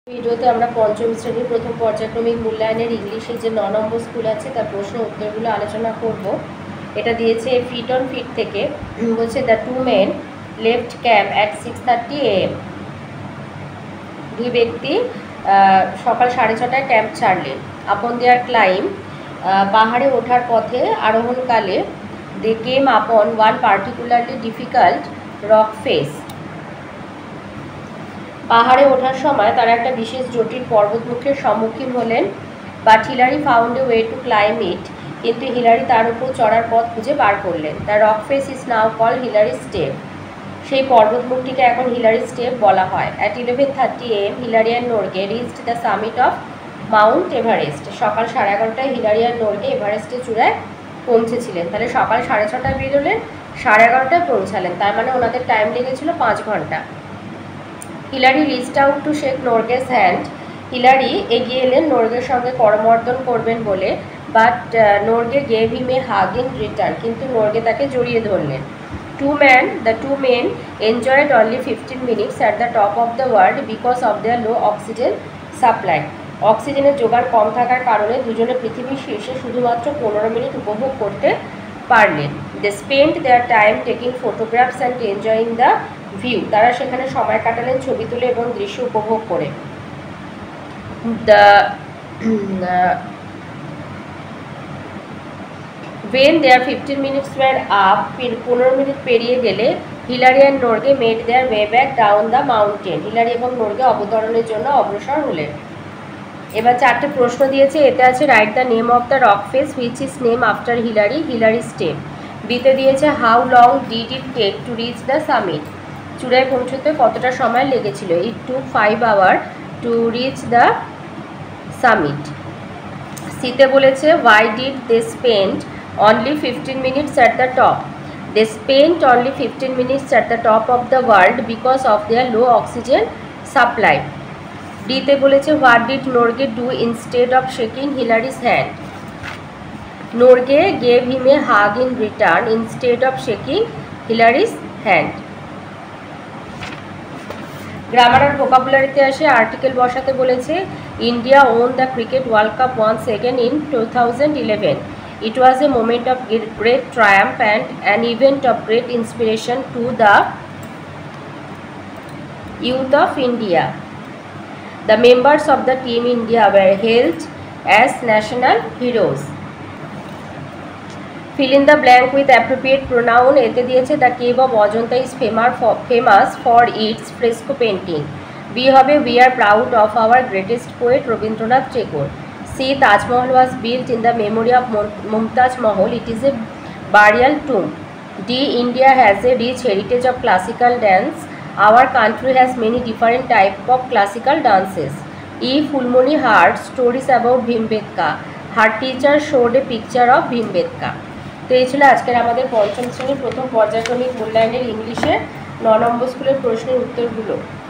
ভিডিওতে আমরা পঞ্চম শ্রেণীর প্রথম পর্যায়ক্রমিক মূল্যায়নের ইংলিশে যে 9 নম্বর স্কুল আছে তার প্রশ্ন উত্তরগুলো আলোচনা করব। এটা দিয়েছে ফিট অন ফিট থেকে। বলছে the two men left camp at 6:30 AM। দুই ব্যক্তি সকাল 6:30টায় ক্যাম্প ছাড়লেন। আপন দেয়ার ক্লাইম, পাহাড়ে ওঠার পথে আরোহণকালে they came upon one particularly difficult rock face. পাহাড়ে ওঠার সময় তারা একটা বিশেষ জটিল পর্বতমুখের সম্মুখীন হলেন। But Hillary found a way to climb it. কিন্তু হিলারি তার উপর চড়ার পথ খুঁজে বার করলেন। The rock face is now call Hillary step. সেই পর্বতমুখটিকে এখন হিলারি স্টেপ বলা হয়। At 11:30 AM Hillary and Norgay reached the summit of Mount Everest. সকাল 11:30টায় হিলারি অ্যান্ড নোরগে এভারেস্টের চূড়ায় পৌঁছেছিলেন। তাহলে সকাল 6:30টায় বেরোলেন, 11:30টায় পৌঁছালেন, তার মানে ওনাদের টাইম লেগেছিল 5 ঘন্টা। Hillary reached out to shake Norgay's hand. Hillary এগিয়ে এলেন নোরগের সঙ্গে করমর্দন করবেন বলে। But Norgay gave him a hug in return. কিন্তু নোরগে তাকে জড়িয়ে ধরলেন। The two men enjoyed only 15 minutes at the top of the world because of their low oxygen supply. অক্সিজেনের যোগান কম থাকার কারণে দুজনে পৃথিবীর শীর্ষে শুধুমাত্র 15 মিনিট উপভোগ করতে পারলেন। They spent their time taking photographs and enjoying the view. তারা সেখানে সময় কাটালেন ছবি তুলে এবং দৃশ্য উপভোগ করে। When their 15 minutes were up, 15 minute পেরিয়ে গেলে Hillary and Norgay made their way back down the mountain. Hillary এবং নোরগে অবতরণের জন্য অগ্রসর হলেন। এবার 4টে প্রশ্ন দিয়েছে। এতে আছে write the name of the rock face which is name after Hillary, Hillary step. বিতে দিয়েছে how long did it take to reach the summit. চূড়ায় পৌঁছতে কতটা সময় লেগেছিল। It took 5 hours to reach the summit. সিতে বলেছে why did they spend only 15 minutes at the top. They spent only 15 minutes at the top of the world because of their low oxygen supply. ডিতে বলেছে what did Norge do instead of shaking Hilary's hand? Norge gave him a hug in return instead of shaking Hilary's hand. Grammar আর ভোকাবুলারিতে আসে। Article বসাতে বলেছে India won the cricket world cup once again in 2011. It was a moment of great triumph and an event of great inspiration to the youth of India. The members of the team India were hailed as national heroes. Fill in the blank with appropriate pronoun. এতে দিয়েছে the cave of Ajanta is famous for its fresco painting. B হবে we are proud of our greatest poet Rabindranath Tagore. C. Taj Mahal was built in the memory of Mumtaz Mahal. It is a burial tomb. D. India has a rich heritage of classical dance. Our country has many different types of classical dances. E. Fulmoni heard stories about Bhimbetka. Her teacher showed a picture of Bhimbetka. তো এই ছিল আজকের আমাদের পঞ্চম শ্রেণীর প্রথম পর্যায়ক্রমিক মূল্যায়নের ইংলিশে 9 নম্বর স্কুলের প্রশ্নের উত্তরগুলো।